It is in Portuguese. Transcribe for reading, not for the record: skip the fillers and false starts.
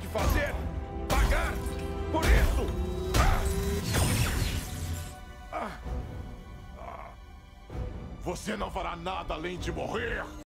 pode fazer? Pagar por isso? Você não fará nada além de morrer!